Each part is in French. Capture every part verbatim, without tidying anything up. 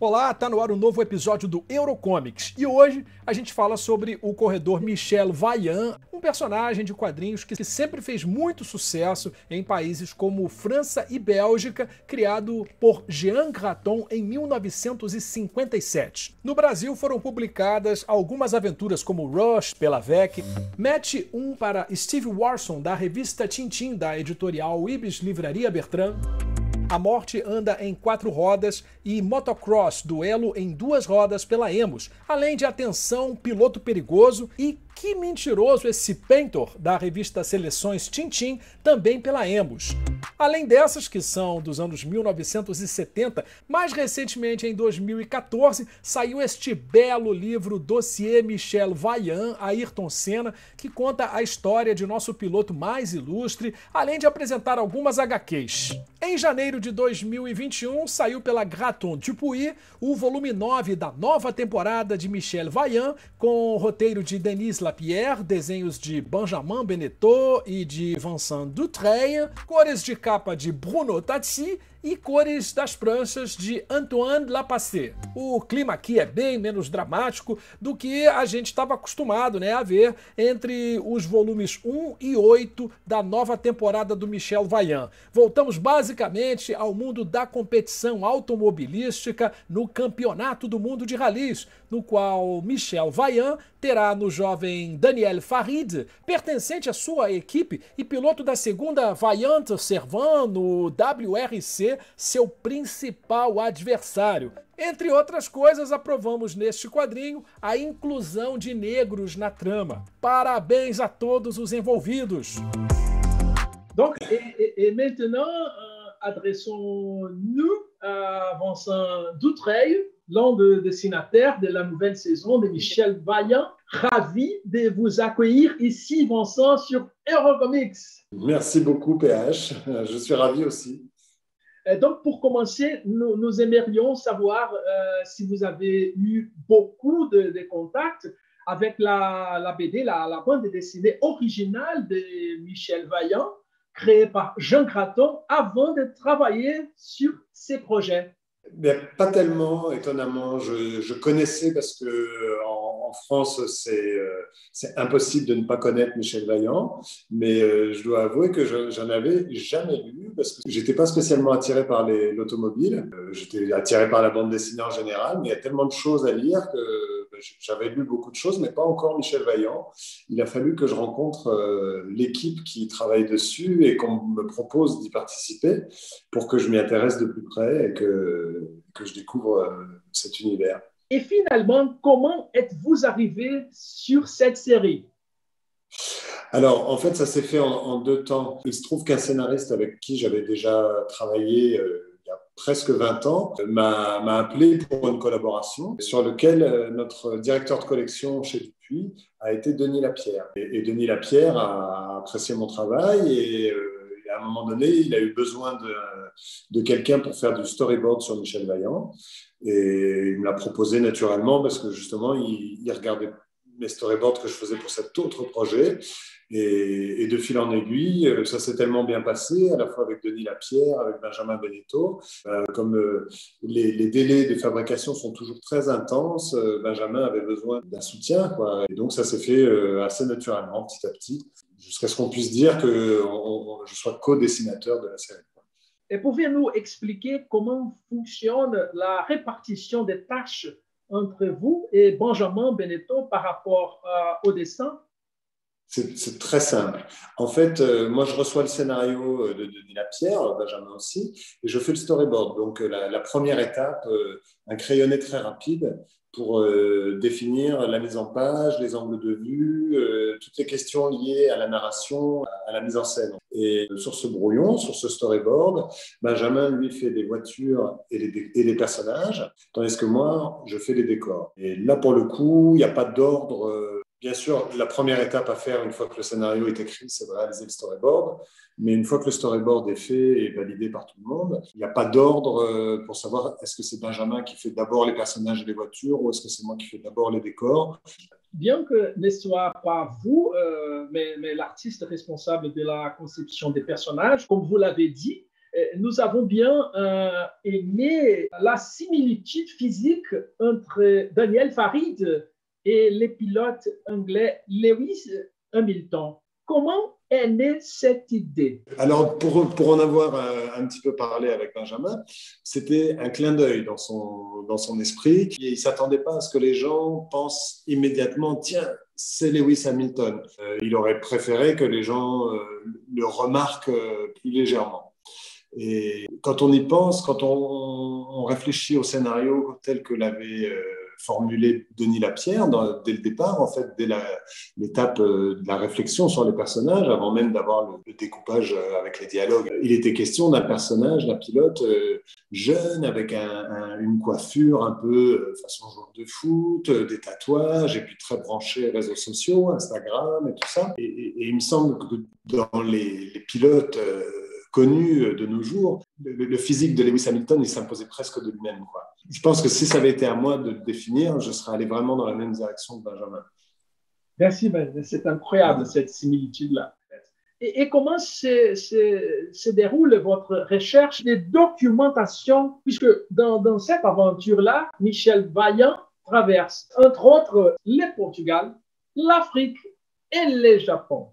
Olá, tá no ar um novo episódio do Eurocomics e hoje a gente fala sobre o corredor Michel Vaillant, um personagem de quadrinhos que sempre fez muito sucesso em países como França e Bélgica, criado por Jean Graton em mil novecentos e cinquenta e sete. No Brasil foram publicadas algumas aventuras como Rush, pela V E C, Match um para Steve Warson, da revista Tintin, da editorial Ibis Livraria Bertrand, A Morte Anda em Quatro Rodas e Motocross, duelo em duas rodas pela Emos, além de Atenção, Piloto Perigoso e Que Mentiroso Esse Painter, da revista Seleções Tintin, também pela Emos. Além dessas, que são dos anos mil novecentos e setenta, mais recentemente em dois mil e quatorze, saiu este belo livro Dossiê Michel Vaillant, Ayrton Senna, que conta a história de nosso piloto mais ilustre, além de apresentar algumas agá quês. Em janeiro de dois mil e vinte e um, saiu pela Graton Dupuy o volume nove da nova temporada de Michel Vaillant, com roteiro de Denis Lapierre, desenhos de Benjamin Beneteau e de Vincent Dutreil, cores de capa de Bruno Tatti e cores das pranchas de Antoine Lapassé. O clima aqui é bem menos dramático do que a gente estava acostumado, né, a ver entre os volumes um e oito da nova temporada do Michel Vaillant. Voltamos basicamente ao mundo da competição automobilística no Campeonato do Mundo de Rallys, no qual Michel Vaillant terá no jovem Daniel Farid, pertencente à sua equipe e piloto da segunda Vaillant Servan no W R C, seu principal adversário. Entre outras coisas, aprovamos neste quadrinho a inclusão de negros na trama. Parabéns a todos os envolvidos. Donc, et, et, et maintenant, euh, adressons-nous à Vincent Dutreil, l'un des dessinateurs de la nouvelle saison de Michel Vaillant. Ravi de vous accueillir ici, Vincent, sur Eurocomics. Merci beaucoup, P H. Je suis ravi aussi. Et donc, pour commencer, nous, nous aimerions savoir euh, si vous avez eu beaucoup de, de contacts avec la, la B D, la, la bande dessinée originale de Michel Vaillant, créée par Jean Graton, avant de travailler sur ces projets. Mais pas tellement, étonnamment. Je, je connaissais parce que en, en France, c'est, euh, c'est impossible de ne pas connaître Michel Vaillant, mais euh, je dois avouer que je, j'en avais jamais lu parce que j'étais pas spécialement attiré par les, l'automobile. Euh, j'étais attiré par la bande dessinée en général, mais il y a tellement de choses à lire que ben, j'avais lu beaucoup de choses, mais pas encore Michel Vaillant. Il a fallu que je rencontre euh, l'équipe qui travaille dessus et qu'on me propose d'y participer pour que je m'y intéresse de plus près et que que je découvre euh, cet univers. Et finalement, comment êtes-vous arrivé sur cette série? Alors, en fait, ça s'est fait en, en deux temps. Il se trouve qu'un scénariste avec qui j'avais déjà travaillé euh, il y a presque vingt ans m'a, m'a appelé pour une collaboration sur lequel euh, notre directeur de collection chez Dupuy a été Denis Lapierre. Et, et Denis Lapierre a apprécié mon travail et euh, à un moment donné, il a eu besoin de, de quelqu'un pour faire du storyboard sur Michel Vaillant. Et il me l'a proposé naturellement parce que justement, il, il regardait mes storyboards que je faisais pour cet autre projet. Et, et de fil en aiguille, ça s'est tellement bien passé, à la fois avec Denis Lapierre, avec Benjamin Beneteau. Euh, comme euh, les, les délais de fabrication sont toujours très intenses, euh, Benjamin avait besoin d'un soutien, quoi. Et donc, ça s'est fait euh, assez naturellement, petit à petit, jusqu'à ce qu'on puisse dire que on, on, je sois co-dessinateur de la série. Et pouvez-vous expliquer comment fonctionne la répartition des tâches entre vous et Benjamin Beneteau par rapport euh, au dessin? C'est, c'est très simple. En fait, euh, moi, je reçois le scénario de Denis Lapierre, Benjamin aussi, et je fais le storyboard. Donc, la, la première étape, euh, un crayonné très rapide pour euh, définir la mise en page, les angles de vue, euh, toutes les questions liées à la narration, à la mise en scène. Et sur ce brouillon, sur ce storyboard, Benjamin, lui, fait des voitures et les, et les personnages, tandis que moi, je fais les décors. Et là, pour le coup, il n'y a pas d'ordre. Euh, Bien sûr, la première étape à faire une fois que le scénario est écrit, c'est de réaliser le storyboard. Mais une fois que le storyboard est fait et validé par tout le monde, il n'y a pas d'ordre pour savoir est-ce que c'est Benjamin qui fait d'abord les personnages et les voitures ou est-ce que c'est moi qui fais d'abord les décors. Bien que ne soit pas vous, euh, mais, mais l'artiste responsable de la conception des personnages, comme vous l'avez dit, nous avons bien euh, aimé la similitude physique entre Daniel Farid et les pilotes anglais Lewis Hamilton. Comment est née cette idée? Alors, pour, pour en avoir un, un petit peu parlé avec Benjamin, c'était un clin d'œil dans son, dans son esprit. Il ne s'attendait pas à ce que les gens pensent immédiatement « Tiens, c'est Lewis Hamilton ». Euh, il aurait préféré que les gens euh, le remarquent euh, plus légèrement. Et quand on y pense, quand on, on réfléchit au scénario tel que l'avait euh, formulé Denis Lapierre dans, dès le départ, en fait, dès la, l'étape euh, de la réflexion sur les personnages, avant même d'avoir le, le découpage euh, avec les dialogues, il était question d'un personnage, d'un pilote euh, jeune, avec un, un, une coiffure un peu euh, façon joueur de foot, euh, des tatouages, et puis très branché réseaux sociaux, Instagram et tout ça. Et, et, et il me semble que dans les, les pilotes euh, connu de nos jours, le, le physique de Lewis Hamilton, il s'imposait presque de lui-même, quoi. Je pense que si ça avait été à moi de le définir, je serais allé vraiment dans la même direction que Benjamin. Merci, Ben. C'est incroyable, ouais. Cette similitude-là. Et, et comment se, se, se déroule votre recherche de documentation, puisque dans, dans cette aventure-là, Michel Vaillant traverse, entre autres, le Portugal, l'Afrique et le Japon.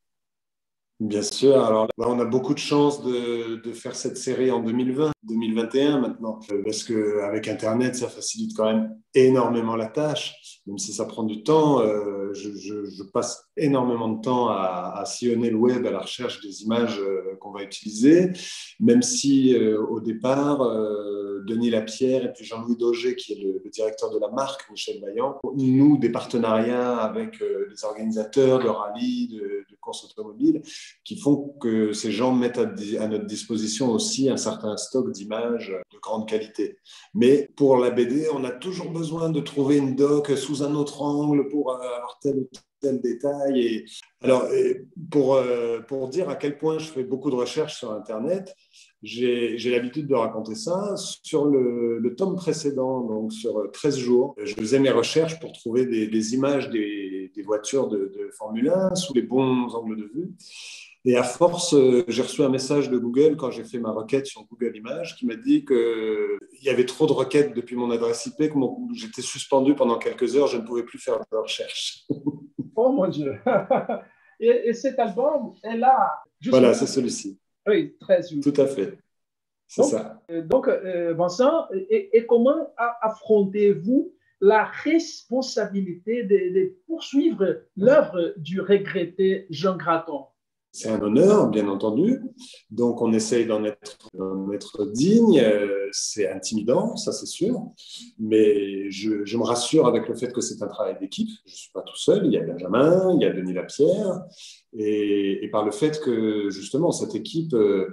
Bien sûr. Alors, là, on a beaucoup de chance de, de faire cette série en deux mille vingt, deux mille vingt et un maintenant, parce qu'avec Internet, ça facilite quand même énormément la tâche, même si ça prend du temps. Euh, je, je, je passe énormément de temps à, à sillonner le web à la recherche des images euh, qu'on va utiliser, même si euh, au départ, euh, Denis Lapierre et puis Jean-Louis Daugé, qui est le, le directeur de la marque, Michel Vaillant, nous, des partenariats avec euh, des organisateurs de rallye, de, de courses automobiles, qui font que ces gens mettent à, à notre disposition aussi un certain stock d'images de grande qualité. Mais pour la B D, on a toujours besoin de trouver une doc sous un autre angle pour avoir tel ou tel détail. Et alors, pour, pour dire à quel point je fais beaucoup de recherches sur Internet, j'ai, j'ai l'habitude de raconter ça. Sur le, le tome précédent, donc sur treize jours, je faisais mes recherches pour trouver des, des images des, des voitures de, de Formule un sous les bons angles de vue. Et à force, j'ai reçu un message de Google quand j'ai fait ma requête sur Google Images qui m'a dit qu'il y avait trop de requêtes depuis mon adresse I P, que mon, j'étais suspendu pendant quelques heures, je ne pouvais plus faire de recherche. Oh mon Dieu! Et, et cet album est là. Voilà, c'est celui-ci. Oui, treize jours. Tout à fait. C'est donc, ça. Donc, euh, Vincent, et, et comment affrontez-vous la responsabilité de, de poursuivre l'œuvre du regretté Jean Graton? C'est un honneur, bien entendu. Donc, on essaye d'en être, d'en être digne. C'est intimidant, ça c'est sûr. Mais je, je me rassure avec le fait que c'est un travail d'équipe. Je ne suis pas tout seul. Il y a Benjamin, il y a Denis Lapierre. Et, et par le fait que, justement, cette équipe, euh,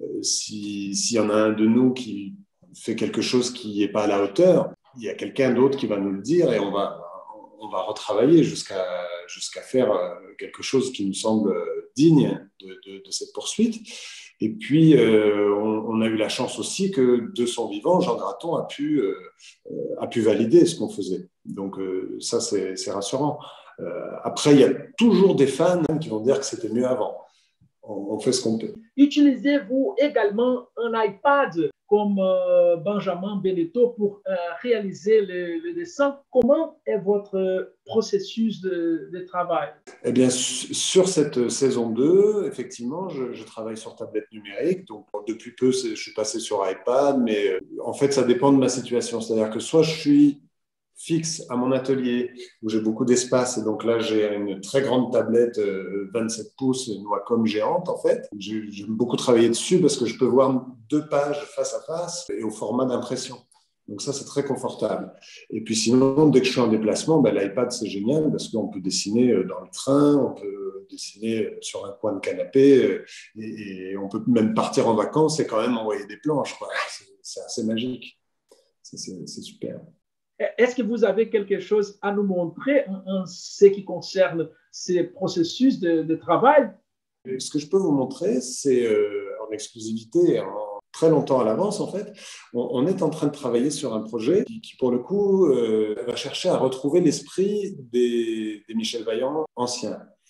si, s'il y en a un de nous qui fait quelque chose qui n'est pas à la hauteur, il y a quelqu'un d'autre qui va nous le dire et on va, on va retravailler jusqu'à, jusqu'à faire quelque chose qui nous semble digne de, de, de cette poursuite. Et puis, euh, on, on a eu la chance aussi que, de son vivant, Jean Graton a pu, euh, a pu valider ce qu'on faisait. Donc, euh, ça, c'est, c'est rassurant. Euh, après, il y a toujours des fans qui vont dire que c'était mieux avant. On, on fait ce qu'on peut. Utilisez-vous également un iPad comme euh, Benjamin Beneteau pour euh, réaliser le, le dessin? Comment est votre processus de, de travail? Eh bien, sur cette saison deux, effectivement, je, je travaille sur tablette numérique. Donc, depuis peu, je suis passé sur iPad, mais en fait, ça dépend de ma situation. C'est-à-dire que soit je suis fixe à mon atelier où j'ai beaucoup d'espace et donc là j'ai une très grande tablette euh, vingt-sept pouces, une Wacom géante en fait. J'ai, j'aime beaucoup travailler dessus parce que je peux voir deux pages face à face et au format d'impression. Donc ça c'est très confortable. Et puis sinon dès que je suis en déplacement, ben, l'iPad c'est génial parce qu'on peut dessiner dans le train, on peut dessiner sur un coin de canapé et, et on peut même partir en vacances et quand même envoyer des planches, quoi. C'est, c'est assez magique. C'est, c'est, c'est super. Est-ce que vous avez quelque chose à nous montrer en ce qui concerne ces processus de, de travail? Ce que je peux vous montrer, c'est euh, en exclusivité, en très longtemps à l'avance en fait, on, on est en train de travailler sur un projet qui, qui pour le coup, euh, va chercher à retrouver l'esprit des, des Michel Vaillant anciens.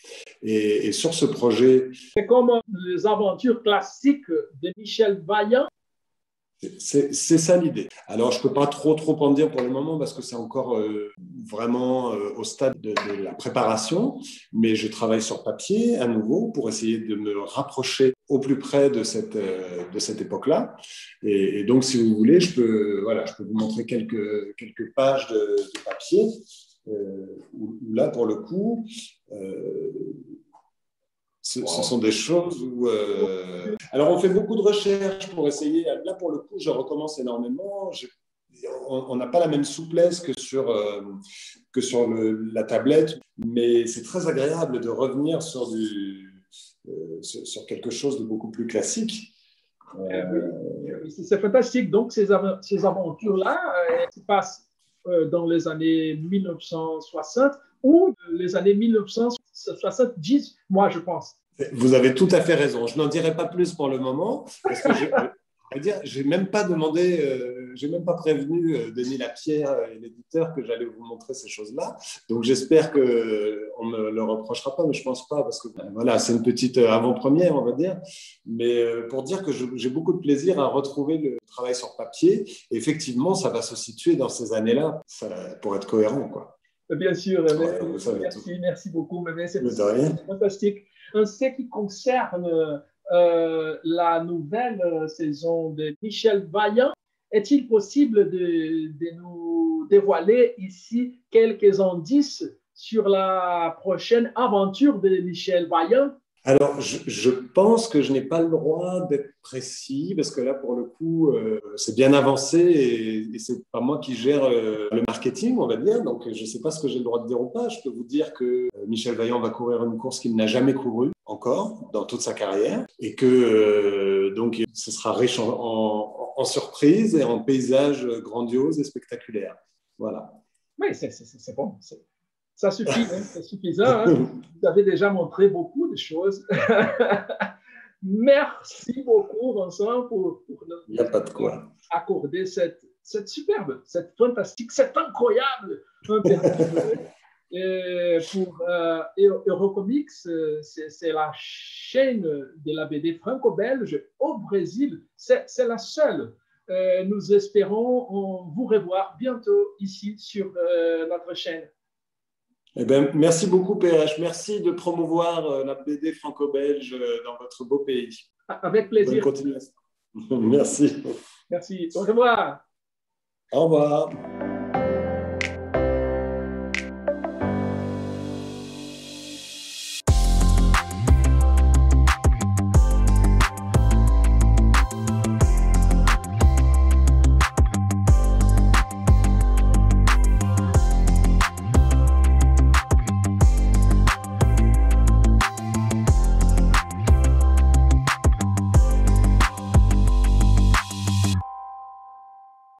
Et, et sur ce projet… C'est comme les aventures classiques de Michel Vaillant. C'est ça l'idée. Alors, je ne peux pas trop, trop en dire pour le moment parce que c'est encore euh, vraiment euh, au stade de, de la préparation, mais je travaille sur papier à nouveau pour essayer de me rapprocher au plus près de cette, euh, de cette époque-là. Et, et donc, si vous voulez, je peux, voilà, je peux vous montrer quelques, quelques pages de, de papier euh, où, où là, pour le coup, euh, Ce, ce sont des choses où… Euh... Alors, on fait beaucoup de recherches pour essayer… Là, pour le coup, je recommence énormément. Je... On n'a pas la même souplesse que sur, euh, que sur le, la tablette, mais c'est très agréable de revenir sur, du, euh, sur, sur quelque chose de beaucoup plus classique. Euh... Oui, c'est fantastique. Donc, ces, av ces aventures-là euh, se passent euh, dans les années mille neuf cent soixante ou les années mille neuf cent soixante-dix, moi, je pense. Vous avez tout à fait raison. Je n'en dirai pas plus pour le moment, parce que je n'ai même pas demandé, euh, j'ai même pas prévenu euh, Denis Lapierre et l'éditeur que j'allais vous montrer ces choses-là. Donc, j'espère qu'on ne me le reprochera pas, mais je ne pense pas, parce que voilà, c'est une petite avant-première, on va dire. Mais euh, pour dire que j'ai beaucoup de plaisir à retrouver le travail sur papier. Et effectivement, ça va se situer dans ces années-là, pour être cohérent, quoi. Bien sûr, ouais, mais, merci, merci beaucoup. C'est fantastique. En ce qui concerne euh, la nouvelle saison de Michel Vaillant, est-il possible de, de nous dévoiler ici quelques indices sur la prochaine aventure de Michel Vaillant? Alors, je, je pense que je n'ai pas le droit d'être précis parce que là, pour le coup, euh, c'est bien avancé et, et c'est pas moi qui gère euh, le marketing, on va dire. Donc, je ne sais pas ce que j'ai le droit de dire ou pas. Je peux vous dire que euh, Michel Vaillant va courir une course qu'il n'a jamais courue encore dans toute sa carrière et que euh, donc ce sera riche en, en, en surprises et en paysages grandioses et spectaculaires. Voilà. Oui, c'est bon. Ça suffit, hein, c'est suffisant. Hein. Vous avez déjà montré beaucoup de choses. Merci beaucoup, Vincent, pour, pour nous accorder cette, cette superbe, cette fantastique, cette incroyable interview. Et pour euh, Eurocomics, c'est la chaîne de la B D franco-belge au Brésil. C'est la seule. Euh, nous espérons vous revoir bientôt ici sur euh, notre chaîne. Eh bien, merci beaucoup, P H. Merci de promouvoir la B D franco-belge dans votre beau pays. Avec plaisir. Bonne continuation. Merci. Merci. Au revoir. Au revoir.